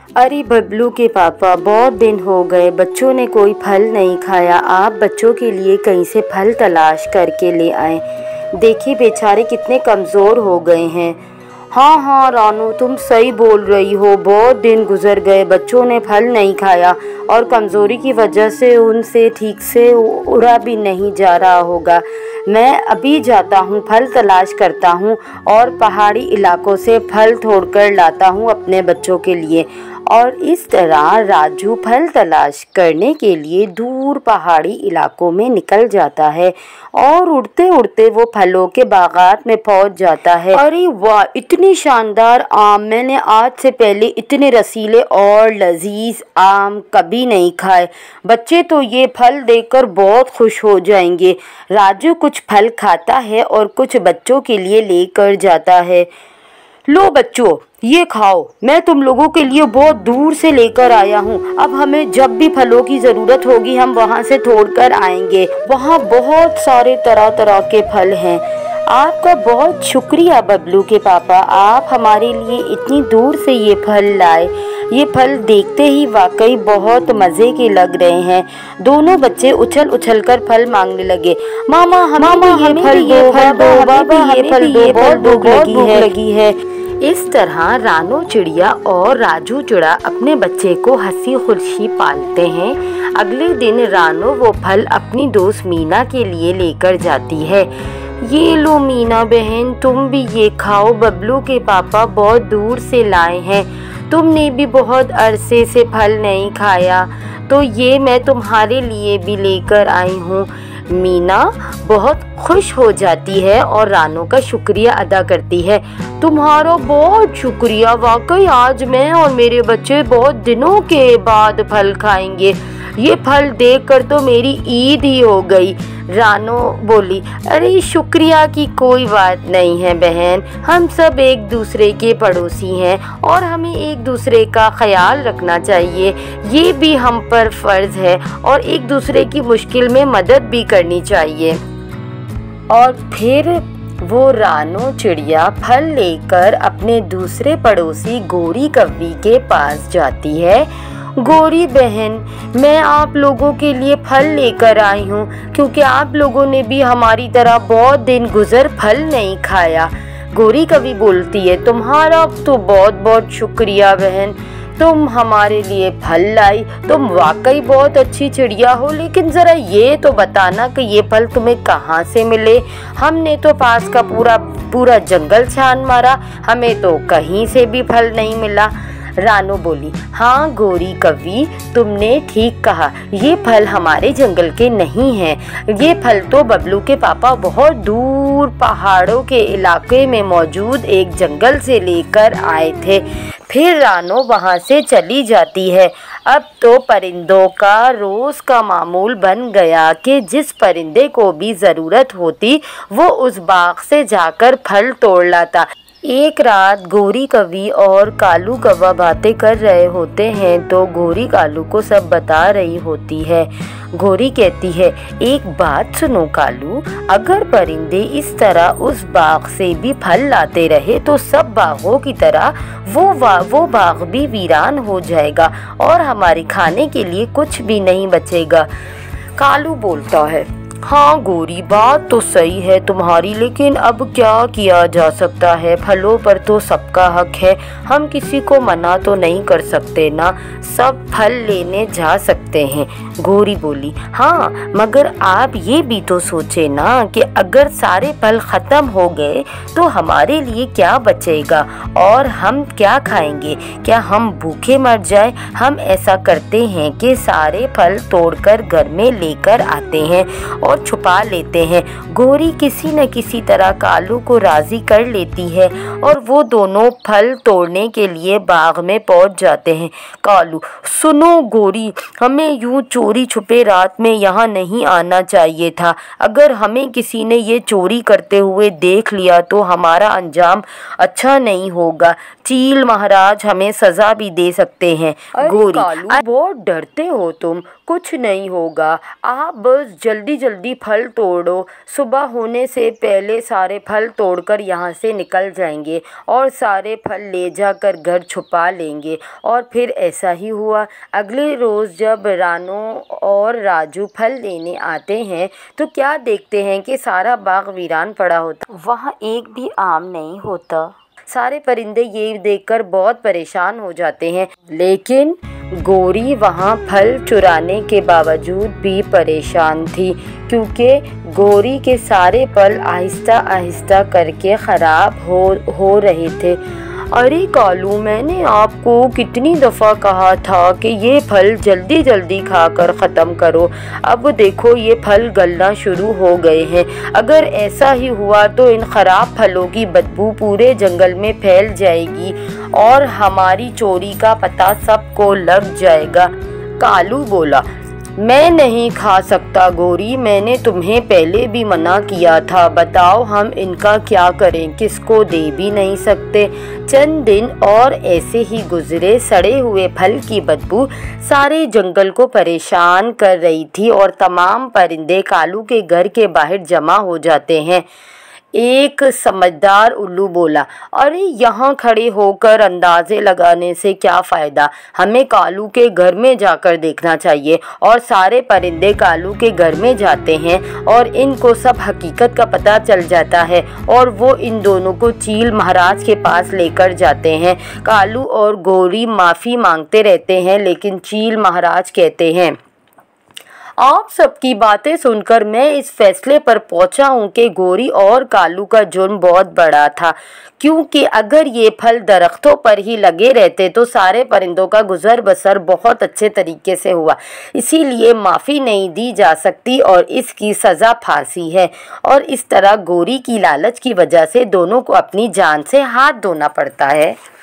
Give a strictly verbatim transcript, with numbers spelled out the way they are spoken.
अरे बबलू के पापा, बहुत दिन हो गए, बच्चों ने कोई फल नहीं खाया। आप बच्चों के लिए कहीं से फल तलाश करके ले आए। देखिए बेचारे कितने कमज़ोर हो गए हैं। हाँ हाँ रानू, तुम सही बोल रही हो, बहुत दिन गुजर गए, बच्चों ने फल नहीं खाया और कमज़ोरी की वजह से उनसे ठीक से उड़ा भी नहीं जा रहा होगा। मैं अभी जाता हूँ, फल तलाश करता हूँ और पहाड़ी इलाकों से फल तोड़कर लाता हूँ अपने बच्चों के लिए। और इस तरह राजू फल तलाश करने के लिए दूर पहाड़ी इलाकों में निकल जाता है और उड़ते उड़ते वो फलों के बागात में पहुंच जाता है। अरे वाह, इतनी शानदार आम! मैंने आज से पहले इतने रसीले और लजीज आम कभी नहीं खाए। बच्चे तो ये फल देखकर बहुत खुश हो जाएंगे। राजू कुछ फल खाता है और कुछ बच्चों के लिए लेकर जाता है। लो बच्चों, ये खाओ, मैं तुम लोगों के लिए बहुत दूर से लेकर आया हूँ। अब हमें जब भी फलों की ज़रूरत होगी हम वहाँ से तोड़कर आएंगे। वहाँ बहुत सारे तरह तरह के फल हैं। आपका बहुत शुक्रिया बबलू के पापा, आप हमारे लिए इतनी दूर से ये फल लाए। ये फल देखते ही वाकई बहुत मज़े के लग रहे हैं। दोनों बच्चे उछल उछल कर फल मांगने लगे। मामा हमें मामा भी ये हमें फल दो, फल दो, बाबा हमें भी ये फल दो, बहुत भूख लगी है। इस तरह रानू चिड़िया और राजू चिड़ा अपने बच्चे को हंसी खुशी पालते हैं। अगले दिन रानू वो फल अपनी दोस्त मीना के लिए लेकर जाती है। ये लो मीना बहन, तुम भी ये खाओ, बबलू के पापा बहुत दूर से लाए हैं। तुमने भी बहुत अरसे से फल नहीं खाया, तो ये मैं तुम्हारे लिए भी लेकर आई हूँ। मीना बहुत खुश हो जाती है और रानू का शुक्रिया अदा करती है। तुम्हारा बहुत शुक्रिया, वाकई आज मैं और मेरे बच्चे बहुत दिनों के बाद फल खाएंगे। ये फल देखकर तो मेरी ईद ही हो गई। रानू बोली, अरे शुक्रिया की कोई बात नहीं है बहन, हम सब एक दूसरे के पड़ोसी हैं और हमें एक दूसरे का ख्याल रखना चाहिए। ये भी हम पर फ़र्ज़ है और एक दूसरे की मुश्किल में मदद भी करनी चाहिए। और फिर वो रानू चिड़िया फल लेकर अपने दूसरे पड़ोसी गोरी कव्वी के पास जाती है। गोरी बहन, मैं आप लोगों के लिए फल लेकर आई हूँ क्योंकि आप लोगों ने भी हमारी तरह बहुत दिन गुजर फल नहीं खाया। गोरी कव्वी बोलती है, तुम्हारा तो बहुत बहुत शुक्रिया बहन, तुम हमारे लिए फल लाई। तुम वाकई बहुत अच्छी चिड़िया हो, लेकिन ज़रा ये तो बताना कि ये फल तुम्हें कहाँ से मिले। हमने तो पास का पूरा पूरा जंगल छान मारा, हमें तो कहीं से भी फल नहीं मिला। रानू बोली, हाँ गोरी कव्वी, तुमने ठीक कहा, ये फल हमारे जंगल के नहीं हैं। ये फल तो बबलू के पापा बहुत दूर पहाड़ों के इलाके में मौजूद एक जंगल से लेकर आए थे। फिर रानू वहाँ से चली जाती है। अब तो परिंदों का रोज़ का मामूल बन गया कि जिस परिंदे को भी ज़रूरत होती वो उस बाग से जाकर फल तोड़ लाता। एक रात गोरी कव्वी और कालू कौवा बातें कर रहे होते हैं तो गोरी कालू को सब बता रही होती है। गोरी कहती है, एक बात सुनो कालू, अगर परिंदे इस तरह उस बाग से भी फल लाते रहे तो सब बागों की तरह वो वो बाग भी वीरान हो जाएगा और हमारे खाने के लिए कुछ भी नहीं बचेगा। कालू बोलता है, हाँ गोरी, बात तो सही है तुम्हारी, लेकिन अब क्या किया जा सकता है, फलों पर तो सबका हक है, हम किसी को मना तो नहीं कर सकते ना, सब फल लेने जा सकते हैं। गोरी बोली, हाँ मगर आप ये भी तो सोचे ना कि अगर सारे फल ख़त्म हो गए तो हमारे लिए क्या बचेगा और हम क्या खाएंगे, क्या हम भूखे मर जाए। हम ऐसा करते हैं कि सारे फल तोड़कर घर में लेकर आते हैं और छुपा लेते हैं। गोरी किसी न किसी तरह कालू को राज़ी कर लेती है और वो दोनों फल तोड़ने के लिए बाग में पहुंच जाते हैं। कालू, सुनो गोरी, हमें यूं चोरी छुपे रात में यहाँ नहीं आना चाहिए था। अगर हमें किसी ने ये चोरी करते हुए देख लिया तो हमारा अंजाम अच्छा नहीं होगा। चील महाराज हमें सज़ा भी दे सकते हैं। गोरी, बहुत डरते हो तुम, कुछ नहीं होगा, आप बस जल्दी जल्दी जल्दी फल तोड़ो, सुबह होने से पहले सारे फल तोड़कर यहाँ से निकल जाएंगे और सारे फल ले जाकर घर छुपा लेंगे। और फिर ऐसा ही हुआ। अगले रोज़ जब रानू और राजू फल लेने आते हैं तो क्या देखते हैं कि सारा बाग वीरान पड़ा होता, वहाँ एक भी आम नहीं होता। सारे परिंदे ये देखकर बहुत परेशान हो जाते हैं, लेकिन गौरी वहाँ फल चुराने के बावजूद भी परेशान थी, क्योंकि गौरी के सारे फल आहिस्ता आहिस्ता करके ख़राब हो हो रहे थे। अरे कालू, मैंने आपको कितनी दफ़ा कहा था कि ये फल जल्दी जल्दी खाकर ख़त्म करो। अब देखो ये फल गलना शुरू हो गए हैं। अगर ऐसा ही हुआ तो इन ख़राब फलों की बदबू पूरे जंगल में फैल जाएगी और हमारी चोरी का पता सबको लग जाएगा। कालू बोला, मैं नहीं खा सकता गौरी, मैंने तुम्हें पहले भी मना किया था। बताओ हम इनका क्या करें, किसको दे भी नहीं सकते। चंद दिन और ऐसे ही गुजरे। सड़े हुए फल की बदबू सारे जंगल को परेशान कर रही थी और तमाम परिंदे कालू के घर के बाहर जमा हो जाते हैं। एक समझदार उल्लू बोला, अरे यहाँ खड़े होकर अंदाजे लगाने से क्या फ़ायदा, हमें कालू के घर में जाकर देखना चाहिए। और सारे परिंदे कालू के घर में जाते हैं और इनको सब हकीकत का पता चल जाता है और वो इन दोनों को चील महाराज के पास लेकर जाते हैं। कालू और गौरी माफ़ी मांगते रहते हैं, लेकिन चील महाराज कहते हैं, आप सबकी बातें सुनकर मैं इस फैसले पर पहुंचा हूं कि गौरी और कालू का जुर्म बहुत बड़ा था, क्योंकि अगर ये फल दरख्तों पर ही लगे रहते तो सारे परिंदों का गुजर बसर बहुत अच्छे तरीके से हुआ। इसीलिए माफ़ी नहीं दी जा सकती और इसकी सज़ा फांसी है। और इस तरह गौरी की लालच की वजह से दोनों को अपनी जान से हाथ धोना पड़ता है।